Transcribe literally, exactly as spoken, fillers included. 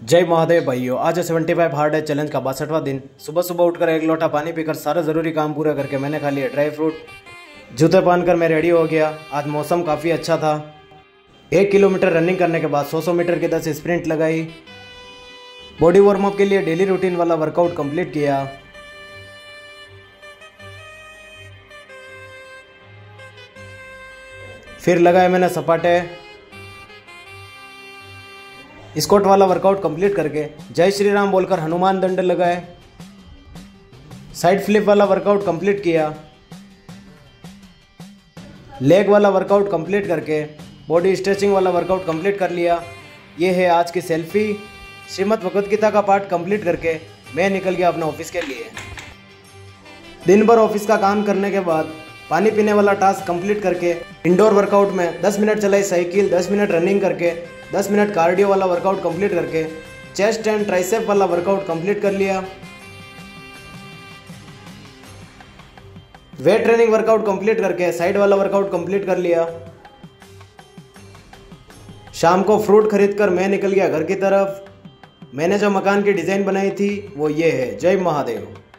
जय महादेव भाइयों। आज है सेवेंटी फाइव हार्ड है चैलेंज का बासठवां दिन। सुबह सुबह उठकर एक लोटा पानी पीकर सारा ज़रूरी काम पूरा करके मैंने खा लिया ड्राई फ्रूट। जूते पहनकर मैं रेडी हो गया। आज मौसम काफ़ी अच्छा था। एक किलोमीटर रनिंग करने के बाद सौ सौ मीटर की दस स्प्रिंट लगाई। बॉडी वार्म अप के लिए डेली रूटीन वाला वर्कआउट कंप्लीट किया। फिर लगाए मैंने सपाटे। स्क्वाट वाला वर्कआउट कंप्लीट करके जय श्री राम बोलकर हनुमान दंड लगाए। साइड फ्लिप वाला वर्कआउट कंप्लीट किया। लेग वाला वर्कआउट कंप्लीट करके बॉडी स्ट्रेचिंग वाला वर्कआउट कंप्लीट कर लिया। ये है आज की सेल्फी। श्रीमद् भगवद गीता का पाठ कंप्लीट करके मैं निकल गया अपने ऑफिस के लिए। दिन भर ऑफिस का काम करने के बाद पानी पीने वाला टास्क कंप्लीट करके इंडोर वर्कआउट में दस मिनट चलाई साइकिल, दस मिनट रनिंग करके, दस मिनट कार्डियो वाला वर्कआउट कंप्लीट करके चेस्ट एंड ट्राइसेप वाला वर्कआउट कंप्लीट कर लिया। वेट ट्रेनिंग वर्कआउट कंप्लीट करके साइड वाला वर्कआउट कंप्लीट कर लिया। शाम को फ्रूट खरीदकर मैं निकल गया घर की तरफ। मैंने जो मकान की डिज़ाइन बनाई थी वो ये है। जय महादेव।